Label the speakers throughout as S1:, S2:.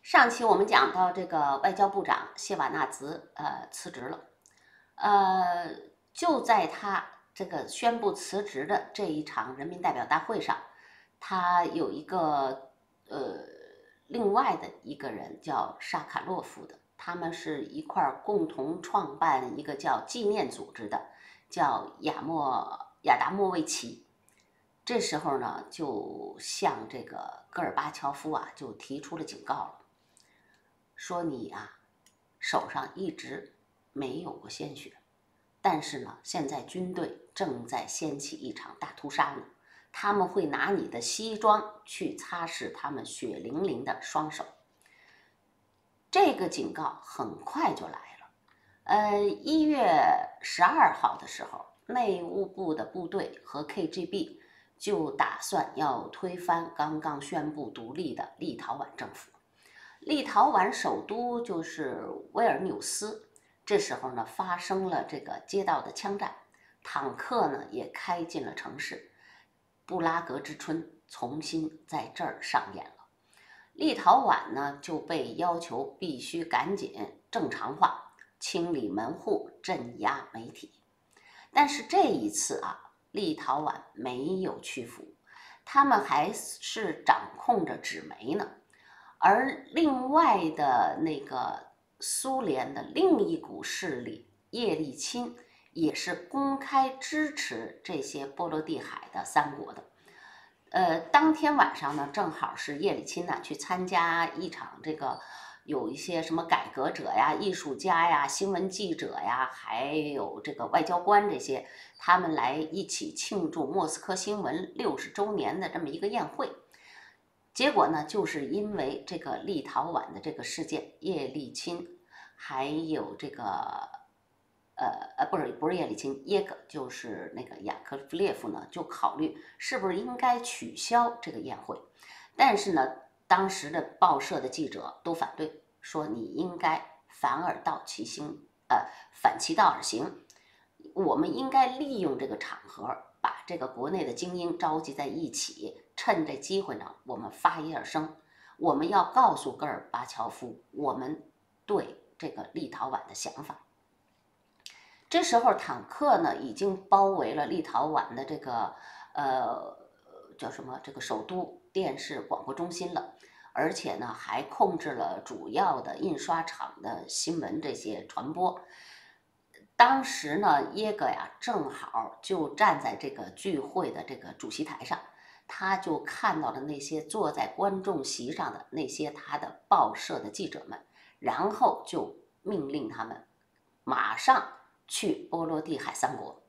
S1: 上期我们讲到这个外交部长谢瓦纳兹辞职了，呃，就在他这个宣布辞职的这一场人民代表大会上，他有一个另外的一个人叫沙卡洛夫的，他们是一块儿共同创办一个叫纪念组织的，叫亚达莫维奇。这时候呢，就向这个戈尔巴乔夫啊，就提出了警告了。说你啊，手上一直没有过鲜血，但是呢，现在军队正在掀起一场大屠杀呢，他们会拿你的西装去擦拭他们血淋淋的双手。这个警告很快就来了。1月12号的时候，内务部的部队和 KGB 就打算要推翻刚刚宣布独立的立陶宛政府。立陶宛首都就是维尔纽斯，这时候呢发生了这个街道的枪战，坦克呢也开进了城市，布拉格之春重新在这儿上演了。立陶宛呢就被要求必须赶紧正常化，清理门户，镇压媒体。但是这一次啊，立陶宛没有屈服，他们还是掌控着纸媒呢。而另外的那个苏联的另一股势力叶利钦也是公开支持这些波罗的海的三国的。当天晚上呢，正好是叶利钦呢去参加一场这个有一些什么改革者呀、艺术家呀、新闻记者呀，还有这个外交官这些，他们来一起庆祝莫斯科新闻60周年的这么一个宴会。结果呢，就是因为这个立陶宛的这个事件，叶利钦还有这个不是叶利钦，耶格就是那个雅科夫列夫呢，就考虑是不是应该取消这个宴会。但是呢，当时的报社的记者都反对，说你应该反其道而行。我们应该利用这个场合，把这个国内的精英召集在一起，趁这机会呢，我们发一下声，我们要告诉戈尔巴乔夫我们对这个立陶宛的想法。这时候坦克呢已经包围了立陶宛的这个叫什么这个首都电视广播中心了，而且呢还控制了主要的印刷厂的新闻这些传播。当时呢，耶格呀正好就站在这个聚会的这个主席台上，他就看到了那些坐在观众席上的那些他的报社的记者们，然后就命令他们马上去波罗的海三国。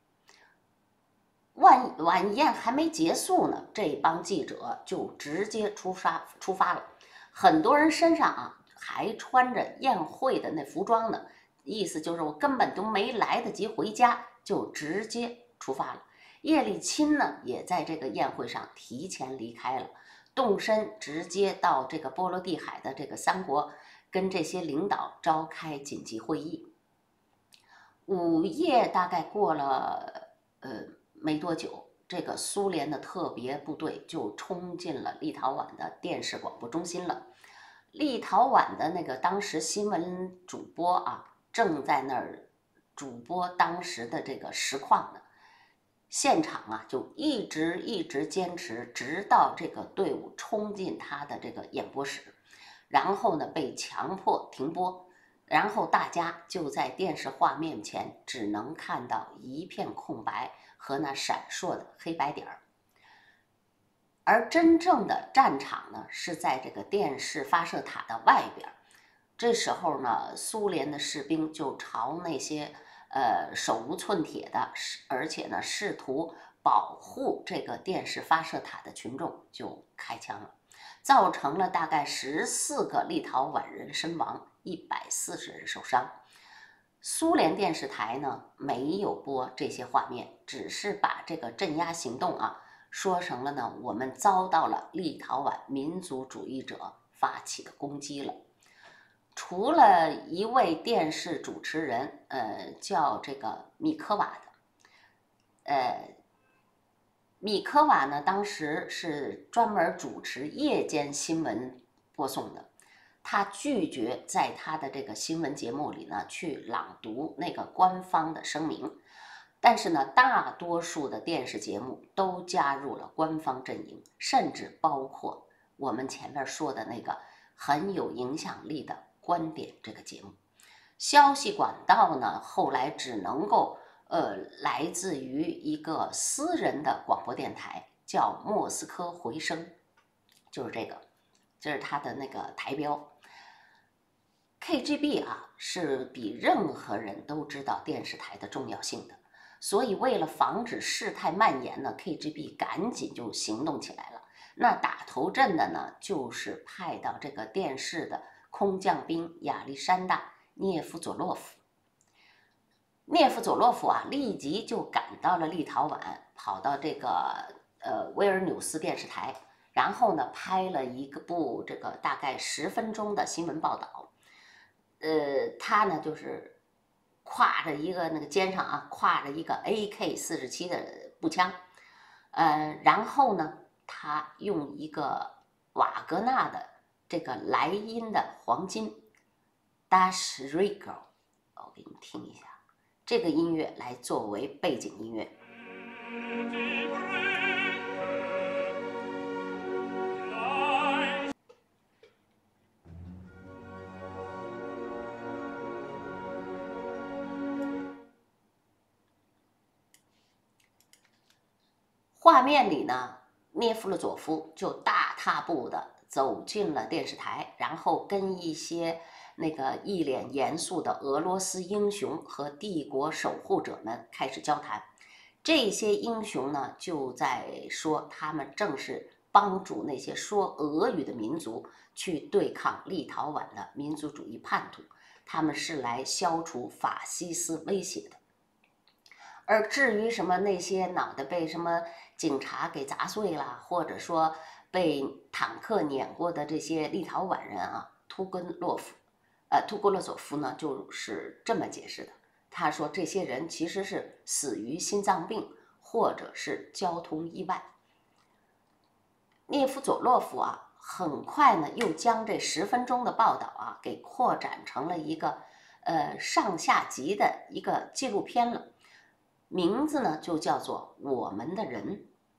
S1: 晚宴还没结束呢，这帮记者就直接出发了，很多人身上啊还穿着宴会的那服装呢。意思就是我根本都没来得及回家，就直接出发了。叶利钦呢，也在这个宴会上提前离开了，动身直接到这个波罗的海的这个三国，跟这些领导召开紧急会议。午夜大概过了没多久，这个苏联的特别部队就冲进了立陶宛的电视广播中心了。立陶宛的那个当时新闻主播啊，正在那儿主播当时的这个实况呢。现场啊，就一直坚持，直到这个队伍冲进他的这个演播室，然后呢被强迫停播，然后大家就在电视画面前只能看到一片空白和那闪烁的黑白点儿。而真正的战场呢，是在这个电视发射塔的外边。这时候呢，苏联的士兵就朝那些手无寸铁的，而且呢试图保护这个电视发射塔的群众就开枪了，造成了大概14个立陶宛人身亡，140人受伤。苏联电视台呢没有播这些画面，只是把这个镇压行动啊说成了呢我们遭到了立陶宛民族主义者发起的攻击了。除了一位电视主持人，叫这个米科瓦的，米科瓦呢，当时是专门主持夜间新闻播送的。 他拒绝在他的这个新闻节目里呢去朗读那个官方的声明。但是呢，大多数的电视节目都加入了官方阵营，甚至包括我们前面说的那个很有影响力的观点这个节目。消息管道呢，后来只能够来自于一个私人的广播电台，叫莫斯科回声，就是这个，这是它的那个台标。KGB 啊，是比任何人都知道电视台的重要性的。所以，为了防止事态蔓延呢 ，KGB 赶紧就行动起来了。那打头阵的呢，就是派到这个电视的空降兵亚历山大·涅夫佐洛夫。涅夫佐洛夫啊，立即就赶到了立陶宛，跑到这个维尔纽斯电视台，然后呢，拍了一部这个大概10分钟的新闻报道。他呢就是挎着一个那个肩上啊，挎着一个 AK-47的步枪，然后呢，他用一个瓦格纳的这个莱茵的黄金 Das Regal， 我给你们听一下这个音乐来作为背景音乐。画面里呢，涅夫勒佐夫就大踏步的走进了电视台，然后跟一些那个一脸严肃的俄罗斯英雄和帝国守护者们开始交谈。这些英雄呢，就在说他们正是帮助那些说俄语的民族去对抗立陶宛的民族主义叛徒，他们是来消除法西斯威胁的。而至于什么那些脑袋被什么警察给砸碎了，或者说被坦克碾过的这些立陶宛人啊，图格洛佐夫呢就是这么解释的。他说这些人其实是死于心脏病或者是交通意外。涅夫佐洛夫啊，很快呢又将这10分钟的报道啊给扩展成了一个上下集的一个纪录片了。名字呢就叫做《我们的人》。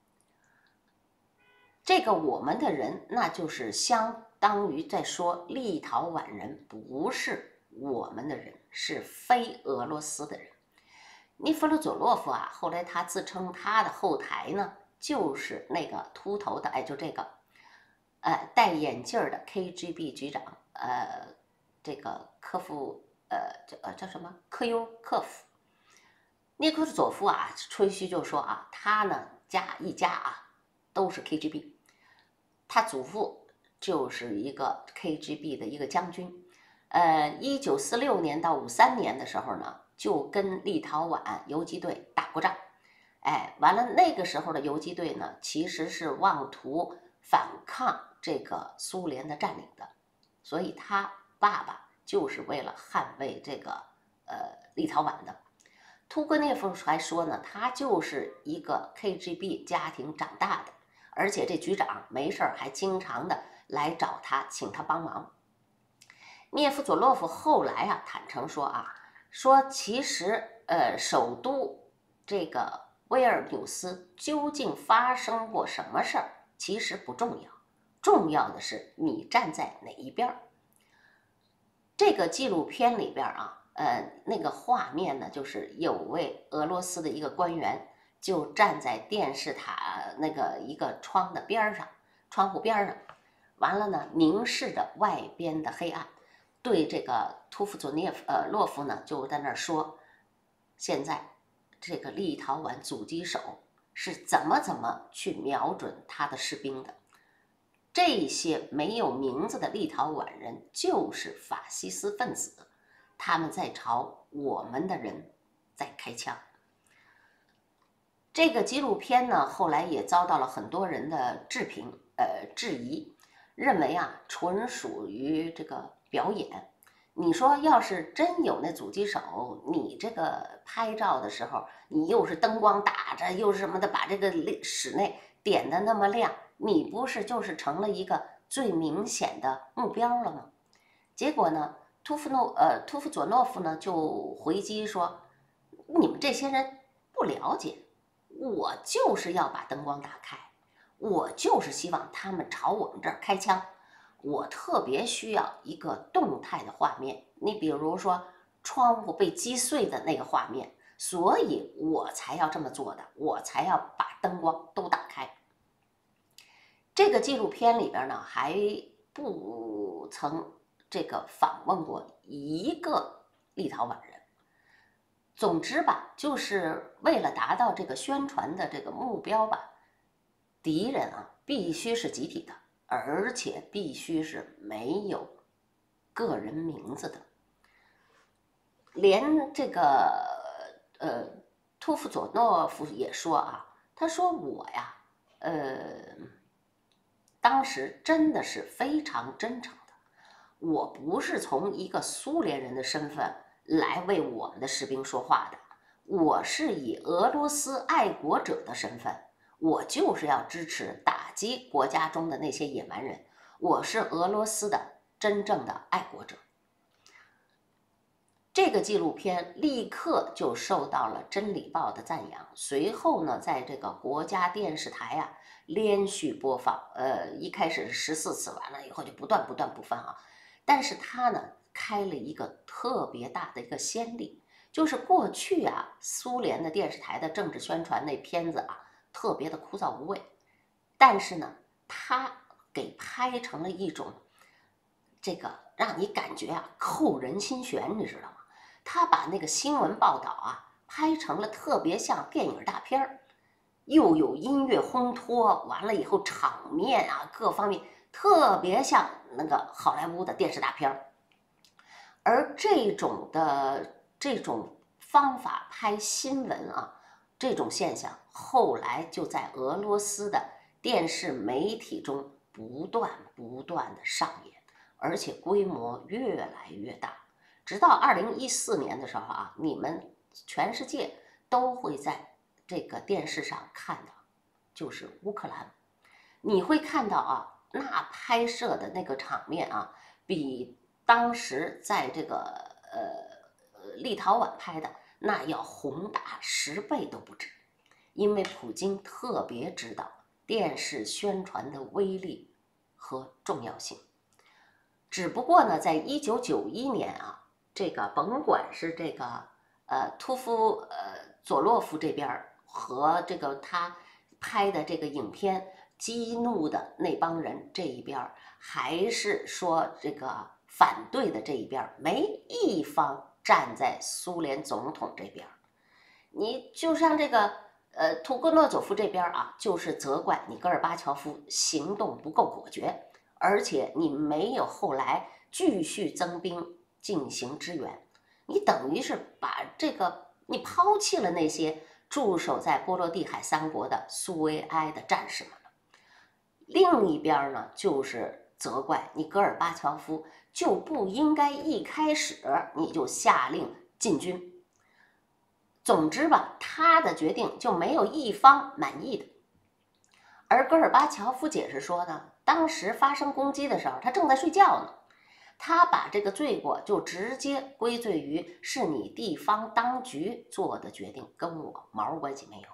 S1: 这个我们的人，那就是相当于在说立陶宛人不是我们的人，是非俄罗斯的人。涅夫勒佐洛夫啊，后来他自称他的后台呢就是那个秃头的，就这个戴眼镜的 KGB 局长，这个科夫，叫什么科尤科夫。涅克佐夫啊，吹嘘就说啊，他呢一家啊都是 KGB， 他祖父就是一个 KGB 的一个将军。1946年到53年的时候呢，就跟立陶宛游击队打过仗。完了那个时候的游击队呢，其实是妄图反抗这个苏联的占领的，所以他爸爸就是为了捍卫这个立陶宛的。图格涅夫还说呢，他就是一个 KGB 家庭长大的，而且这局长没事还经常的来找他，请他帮忙。涅夫佐洛夫后来啊坦诚说啊，说其实首都这个维尔纽斯究竟发生过什么事儿，其实不重要，重要的是你站在哪一边。这个纪录片里边啊。那个画面呢，就是有位俄罗斯的一个官员就站在电视塔那个一个窗户边上，完了呢，凝视着外边的黑暗，对这个图夫佐洛夫呢就在那儿说，现在这个立陶宛阻击手是怎么去瞄准他的士兵的，这些没有名字的立陶宛人就是法西斯分子。他们在朝我们的人在开枪。这个纪录片呢，后来也遭到了很多人的质疑，认为啊，纯属于这个表演。你说要是真有那阻击手，你这个拍照的时候，你又是灯光打着，又是什么的，把这个室内点得那么亮，你不是就是成了一个最明显的目标了吗？ 结果呢，图夫佐诺夫呢就回击说，你们这些人不了解，我就是要把灯光打开，我就是希望他们朝我们这儿开枪，我特别需要一个动态的画面，你比如说窗户被击碎的那个画面，所以我才要这么做的，我才要把灯光都打开。这个纪录片里边呢，还不曾这个访问过一个立陶宛人。总之吧，就是为了达到这个宣传的这个目标吧，敌人啊必须是集体的，而且必须是没有个人名字的。连这个图夫佐诺夫也说啊，他说我呀，当时真的是非常真诚的，我不是从一个苏联人的身份来为我们的士兵说话的，我是以俄罗斯爱国者的身份，我就是要支持打击国家中的那些野蛮人，我是俄罗斯的真正的爱国者。这个纪录片立刻就受到了《真理报》的赞扬，随后呢，在这个国家电视台啊连续播放，一开始是14次，完了以后就不断播放啊。但是它呢开了一个特别大的一个先例，就是过去啊苏联的电视台的政治宣传那片子啊特别的枯燥无味，但是呢它给拍成了一种这个让你感觉啊扣人心弦，你知道吗？他把那个新闻报道啊拍成了特别像电影大片儿，又有音乐烘托，完了以后场面啊各方面特别像那个好莱坞的电视大片儿。而这种方法拍新闻啊，这种现象后来就在俄罗斯的电视媒体中不断的上演，而且规模越来越大。直到2014年的时候啊，你们全世界都会在这个电视上看到，就是乌克兰，你会看到啊，那拍摄的那个场面啊，比当时在这个立陶宛拍的那要宏大10倍都不止，因为普京特别知道电视宣传的威力和重要性。只不过呢，在1991年啊。这个甭管是这个图夫佐洛夫这边和这个他拍的这个影片激怒的那帮人这一边，还是说这个反对的这一边，没一方站在苏联总统这边。你就像这个图戈诺佐夫这边啊，就是责怪你戈尔巴乔夫行动不够果决，而且你没有后来继续增兵进行支援，你等于是把这个你抛弃了那些驻守在波罗的海3国的苏维埃的战士们了。另一边呢，就是责怪你戈尔巴乔夫就不应该一开始你就下令进军。总之吧，他的决定就没有一方满意的。而戈尔巴乔夫解释说呢，当时发生攻击的时候，他正在睡觉呢。他把这个罪过就直接归罪于是你地方当局做的决定，跟我毛关系没有。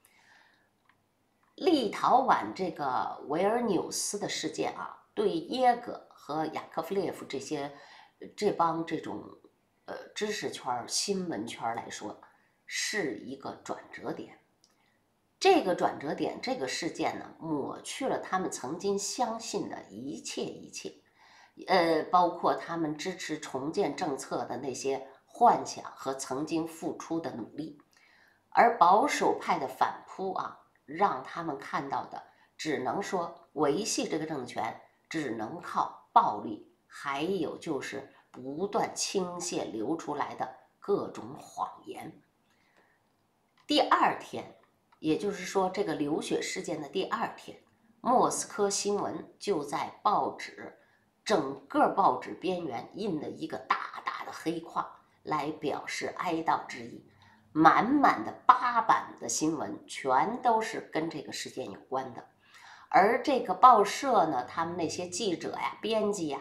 S1: 立陶宛这个维尔纽斯的事件啊，对耶格和雅科夫列夫这帮这种知识圈、新闻圈来说，是一个转折点。这个转折点，这个事件呢，抹去了他们曾经相信的一切。包括他们支持重建政策的那些幻想和曾经付出的努力，而保守派的反扑啊，让他们看到的只能说维系这个政权只能靠暴力，还有就是不断倾泻流出来的各种谎言。第二天，也就是说这个流血事件的第二天，莫斯科新闻就在整个报纸边缘印了一个大大的黑框，来表示哀悼之意。满满的8版的新闻全都是跟这个事件有关的。而这个报社呢，他们那些记者呀、编辑呀，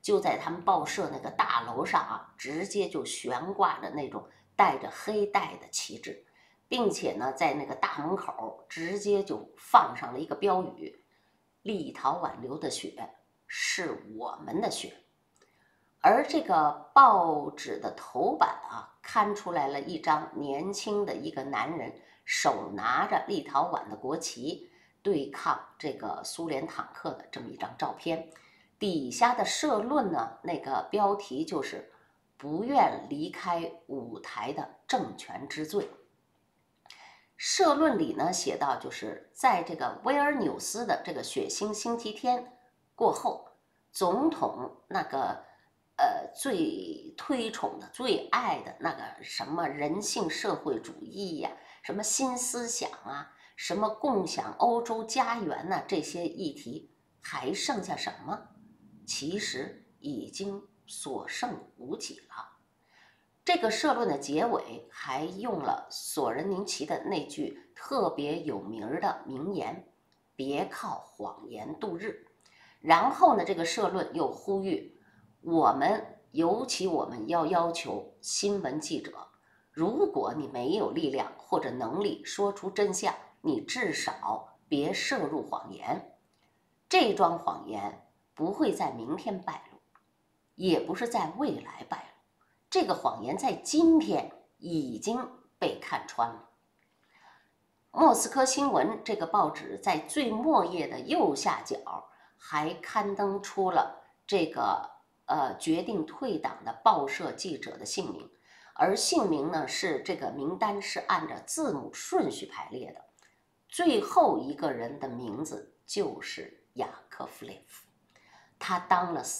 S1: 就在他们报社那个大楼上啊，直接就悬挂着那种带着黑带的旗帜，并且呢，在那个大门口直接就放上了一个标语：立陶宛流的血是我们的血。而这个报纸的头版啊，刊出来了一张年轻的一个男人手拿着立陶宛的国旗对抗这个苏联坦克的这么一张照片。底下的社论呢，那个标题就是不愿离开舞台的政权之最。社论里呢写到，就是在这个维尔纽斯的这个血腥星期天过后，总统那个最推崇的、最爱的那个什么人性社会主义呀、什么新思想啊、什么共享欧洲家园呐、这些议题，还剩下什么？其实已经所剩无几了。这个社论的结尾还用了索人宁奇的那句特别有名的名言：别靠谎言度日。然后呢，这个社论又呼吁尤其我们要要求新闻记者，如果你没有力量或者能力说出真相，你至少别涉入谎言。这桩谎言不会在明天败露，也不是在未来败露，这个谎言在今天已经被看穿了。莫斯科新闻这个报纸在最末页的右下角还刊登出了这个决定退党的报社记者的姓名，而姓名呢是这个名单是按照字母顺序排列的，最后一个人的名字就是雅科夫列夫，他当了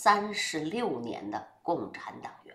S1: 36年的共产党员。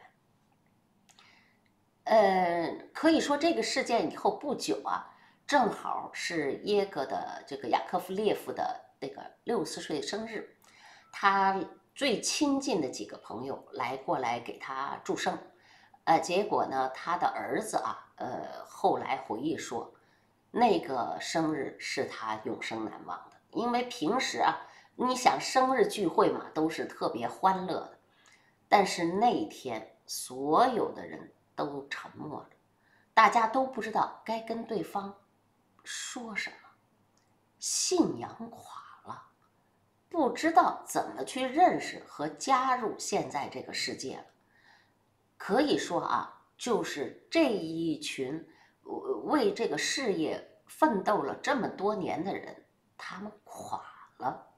S1: 可以说这个事件以后不久啊，正好是耶格的这个雅科夫列夫的这个60岁生日，他最亲近的几个朋友过来给他祝生，结果呢，他的儿子啊，后来回忆说，那个生日是他永生难忘的，因为平时啊，你想生日聚会嘛，都是特别欢乐的，但是那天所有的人都沉默了，大家都不知道该跟对方说什么，信仰垮了，不知道怎么去认识和加入现在这个世界了。可以说啊，就是这一群为这个事业奋斗了这么多年的人，他们垮了。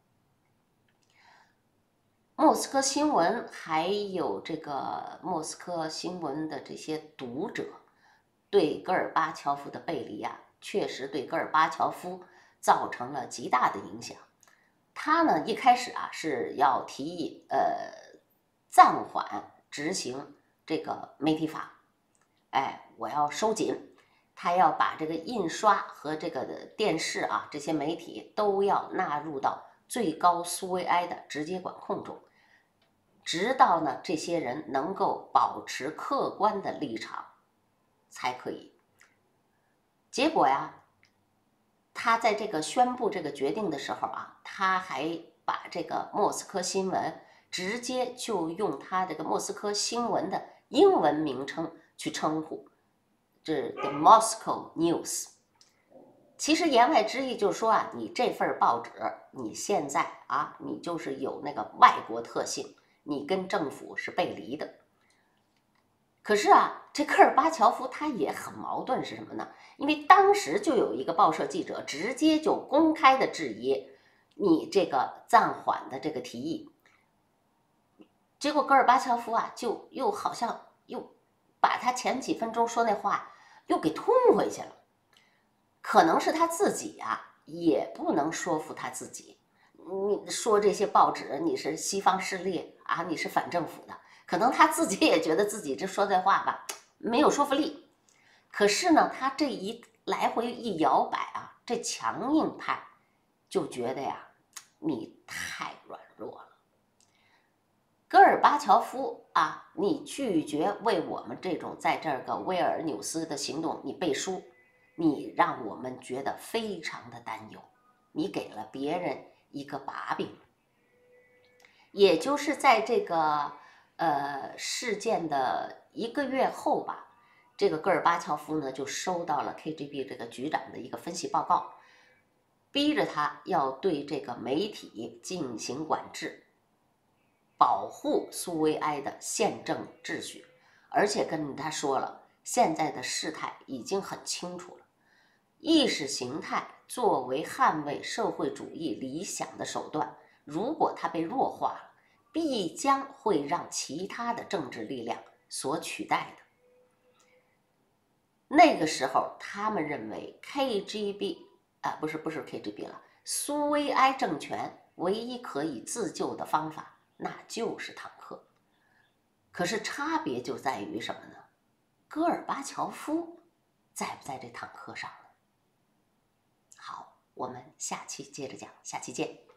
S1: 莫斯科新闻还有这个莫斯科新闻的这些读者，对戈尔巴乔夫的背离啊，确实对戈尔巴乔夫造成了极大的影响。他呢一开始啊是要提议暂缓执行这个媒体法，我要收紧，他要把这个印刷和这个电视啊这些媒体都要纳入到最高苏维埃的直接管控中，直到呢这些人能够保持客观的立场才可以。结果呀，他在这个宣布这个决定的时候啊，他还把这个莫斯科新闻直接就用他这个莫斯科新闻的英文名称去称呼，这 The Moscow News。其实言外之意就是说啊，你这份报纸，你现在啊，你就是有那个外国特性，你跟政府是背离的。可是啊，这戈尔巴乔夫他也很矛盾，是什么呢？因为当时就有一个报社记者直接就公开的质疑你这个暂缓的这个提议，结果戈尔巴乔夫啊，就又好像又把他前几分钟说那话又给吞回去了。可能是他自己啊，也不能说服他自己。你说这些报纸你是西方势力啊，你是反政府的，可能他自己也觉得自己这说这话吧没有说服力。可是呢，他这一来回一摇摆啊，这强硬派就觉得呀，你太软弱了。戈尔巴乔夫啊，你拒绝为我们这种在这个维尔纽斯的行动你背书，你让我们觉得非常的担忧，你给了别人一个把柄。 也就是在这个事件的1个月后吧，这个戈尔巴乔夫呢就收到了 KGB 这个局长的一个分析报告，逼着他要对这个媒体进行管制，保护苏维埃的宪政秩序，而且跟他说了，现在的事态已经很清楚了，意识形态作为捍卫社会主义理想的手段，如果它被弱化了，必将会让其他的政治力量所取代的。那个时候，他们认为 KGB 不是 KGB 了，苏维埃政权唯一可以自救的方法，那就是坦克。可是差别就在于什么呢？戈尔巴乔夫在不在这坦克上呢？好，我们下期接着讲，下期见。